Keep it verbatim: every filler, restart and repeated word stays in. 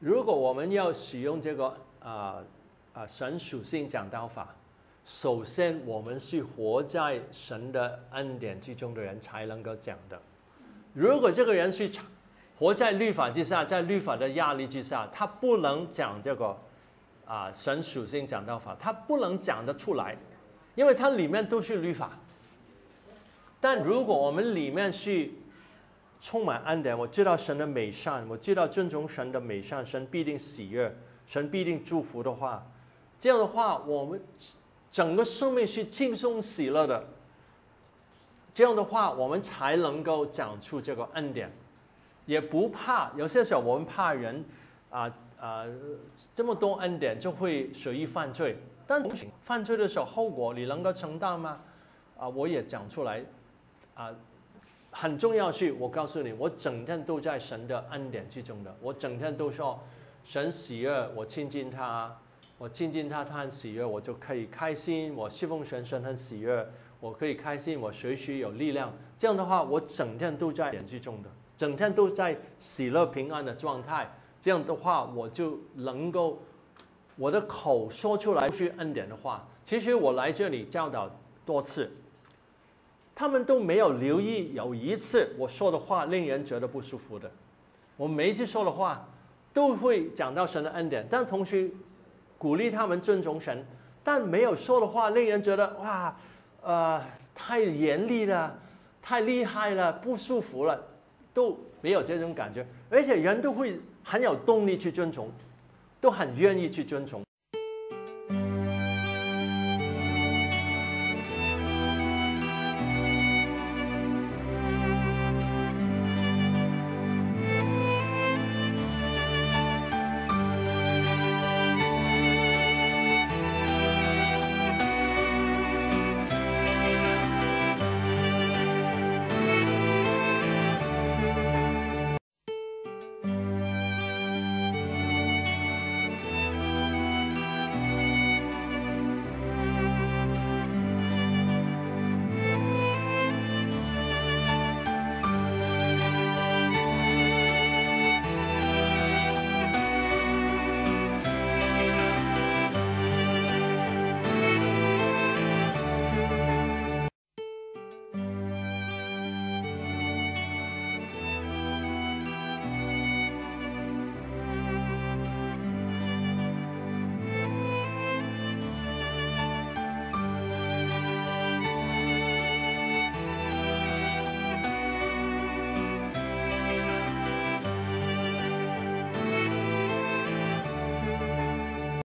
如果我们要使用这个啊啊神属性讲道法，首先我们是活在神的恩典之中的人才能够讲的。如果这个人是活在律法之下，在律法的压力之下，他不能讲这个啊神属性讲道法，他不能讲得出来，因为它里面都是律法。但如果我们里面是充满恩典，我知道神的美善，我知道尊重神的美善，神必定喜悦，神必定祝福的话，这样的话，我们整个生命是轻松喜乐的。这样的话，我们才能够讲出这个恩典，也不怕。有些时候我们怕人啊啊，这么多恩典就会随意犯罪，但犯罪的时候后果你能够承担吗？啊，我也讲出来啊。很重要是，我告诉你，我整天都在神的恩典之中的。我整天都说，神喜悦，我亲近他，我亲近他，他很喜悦，我就可以开心。我侍奉神，神很喜悦，我可以开心，我随时有力量。这样的话，我整天都在恩典之中的，整天都在喜乐平安的状态。这样的话，我就能够，我的口说出来是恩典的话。其实我来这里教导多次。他们都没有留意有一次我说的话令人觉得不舒服的，我每一次说的话都会讲到神的恩典，但同时鼓励他们尊重神，但没有说的话令人觉得哇，呃，太严厉了，太厉害了，不舒服了，都没有这种感觉，而且人都会很有动力去遵从，都很愿意去遵从。